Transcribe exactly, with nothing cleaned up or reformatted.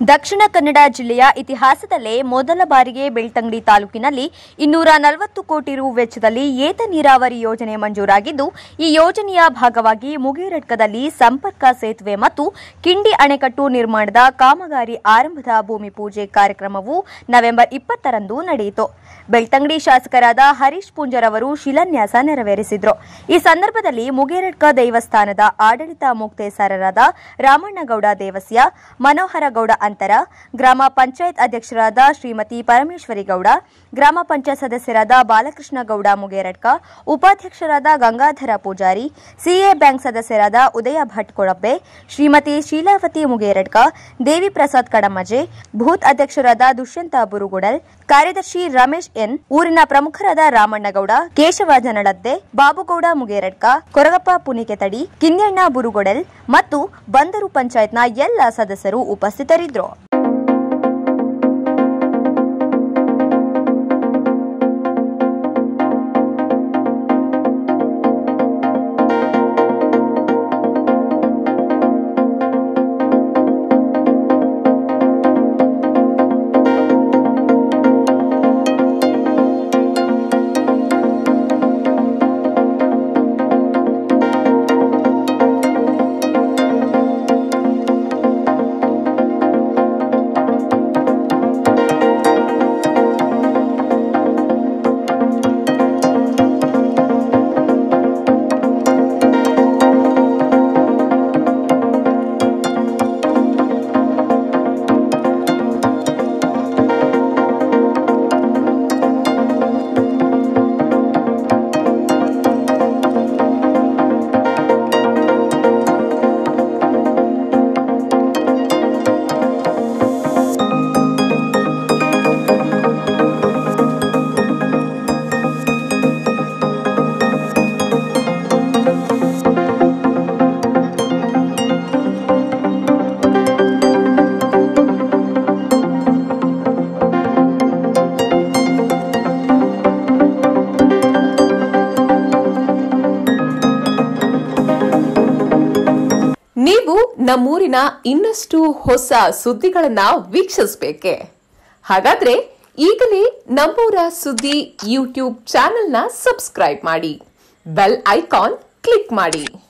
ದಕ್ಷಿಣ ಕನ್ನಡ ಜಿಲ್ಲೆಯ ಇತಿಹಾಸದಲ್ಲೇ ಮೊದಲ ಬಾರಿಗೆ ಬೆಳ್ತಂಗಡಿ ತಾಲೂಕಿನಲ್ಲಿ ಇನ್ನೂರ ನಲವತ್ತು ಕೋಟಿ ರು ವೆಚ್ಚದಲ್ಲಿ ಏತ ನೀರಾವರಿ ಯೋಜನೆ ಮಂಜೂರಾಗಿದ್ದು, ಈ ಯೋಜನೆಯ ಭಾಗವಾಗಿ ಮುಗೇರಡ್ಕದಲ್ಲಿ ಸಂಪರ್ಕ ಸೇತುವೆ ಮತ್ತು ಕಿಂಡಿ ಅಣೆಕಟ್ಟು ನಿರ್ಮಾಣದ ಕಾಮಗಾರಿ ಆರಂಭದ ಭೂಮಿ ಪೂಜೆ ಕಾರ್ಯಕ್ರಮವು ನವೆಂಬರ್ ಇಪ್ಪತ್ತರಂದು ನಡೆಯಿತು. ಬೆಳ್ತಂಗಡಿ ಶಾಸಕರಾದ ಹರೀಶ್ ಪೂಂಜರ್ ಅವರು ಶಿಲಾನ್ಯಾಸ ನೆರವೇರಿಸಿದರು. ಈ ಸಂದರ್ಭದಲ್ಲಿ ಮುಗೇರಡ್ಕ ದೇವಸ್ಥಾನದ ಆಡಳಿತ ಮುಕ್ತೇಸರರಾದ ರಾಮಣ್ಣಗೌಡ ದೇವಸ್ಯ, ಮನೋಹರ ಗೌಡ ಅಂತರ, ಗ್ರಾಮ ಪಂಚಾಯತ್ ಅಧ್ಯಕ್ಷರಾದ ಶ್ರೀಮತಿ ಪರಮೇಶ್ವರಿ ಗೌಡ, ಗ್ರಾಮ ಪಂಚಾಯತ್ ಸದಸ್ಯರಾದ ಬಾಲಕೃಷ್ಣ ಗೌಡ ಮುಗೇರಡ್ಕ, ಉಪಾಧ್ಯಕ್ಷರಾದ ಗಂಗಾಧರ ಪೂಜಾರಿ, ಸಿಎ ಬ್ಯಾಂಕ್ ಸದಸ್ಯರಾದ ಉದಯ ಭಟ್ ಕೊಳಬ್ಬೆ, ಶ್ರೀಮತಿ ಶೀಲಾವತಿ ಮುಗೇರಡ್ಕ, ದೇವಿ ಪ್ರಸಾದ್ ಕಡಮಜೆ, ಬೂತ್ ಅಧ್ಯಕ್ಷರಾದ ದುಷ್ಯಂತ ಬುರುಗುಡಲ್, ಕಾರ್ಯದರ್ಶಿ ರಮೇಶ್ ಎನ್, ಊರಿನ ಪ್ರಮುಖರಾದ ರಾಮಣ್ಣಗೌಡ, ಕೇಶವ ಜನಳದ್ದೆ, ಬಾಬುಗೌಡ ಮುಗೇರಡ್ಕ, ಕೊರಗಪ್ಪ ಪುನಿಕೆತಡಿ, ಕಿನ್ಯಣ್ಣ ಬುರುಗೊಡೆಲ್ ಮತ್ತು ಬಂದರು ಪಂಚಾಯತ್ನ ಎಲ್ಲ ಸದಸ್ಯರು ಉಪಸ್ಥಿತರಿದ್ದರು. ನೀವು ನಮ್ಮೂರಿನ ಇನ್ನಷ್ಟು ಹೊಸ ಸುದ್ದಿಗಳನ್ನ ವೀಕ್ಷಿಸಬೇಕೆ? ಹಾಗಾದ್ರೆ ಈಗಲೇ ನಮ್ಮೂರ ಸುದ್ದಿ ಯೂಟ್ಯೂಬ್ ಚಾನೆಲ್ನ ಸಬ್ಸ್ಕ್ರೈಬ್ ಮಾಡಿ, ಬೆಲ್ ಐಕಾನ್ ಕ್ಲಿಕ್ ಮಾಡಿ.